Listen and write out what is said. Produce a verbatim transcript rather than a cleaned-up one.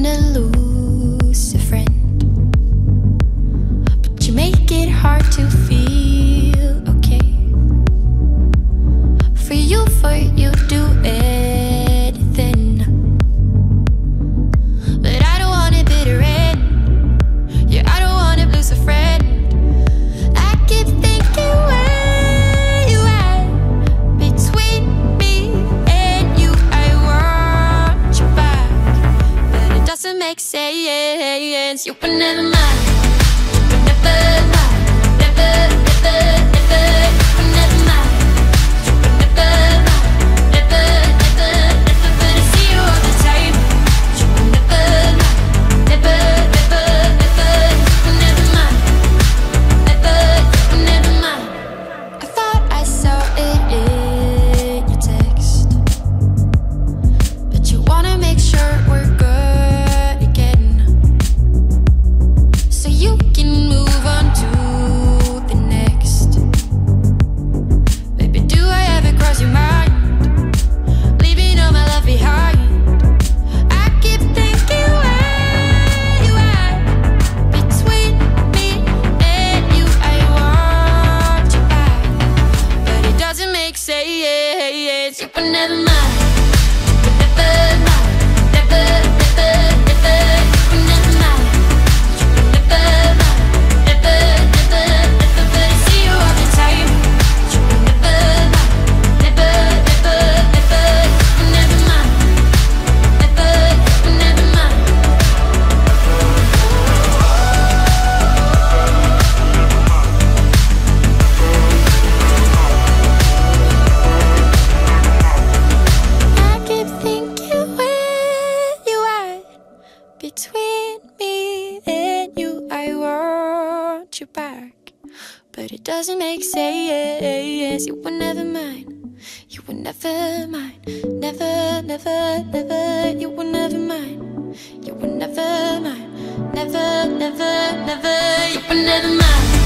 wanna lose a friend, but you make it hard to feel okay. For you, for you do anything, but I don't want it bitter end. Yeah, I don't want to lose a friend. I keep thinking where you at, between me and you. I want you back, but it doesn't make sense. You were never mine, you were never mine, never, never, never. You were never mine, you were never mine, never, never, never. But I see you all the time. You were never mine, never, never, never. You were never mine, never, you were never mine. I thought I saw it in your text, but you wanna make sure we're good again, so you can move on to the next. Baby, do I ever cross your mind, leaving all my love behind? I keep thinking where you at, between me and you. I want you back, but it doesn't make sense. You were never mine, you were never mine, never, never, never. You were never mine, you were never mine, never, never, never. But I see you all the time. You were never mine, never, never, never. You were never mine, never, you were never mine. I keep thinking where you at, between me and you. I want you back, but it doesn't make sense. You were never mine, you were never mine, never, never, never. You were never mine, you were never mine, never, never, never. You were never mine.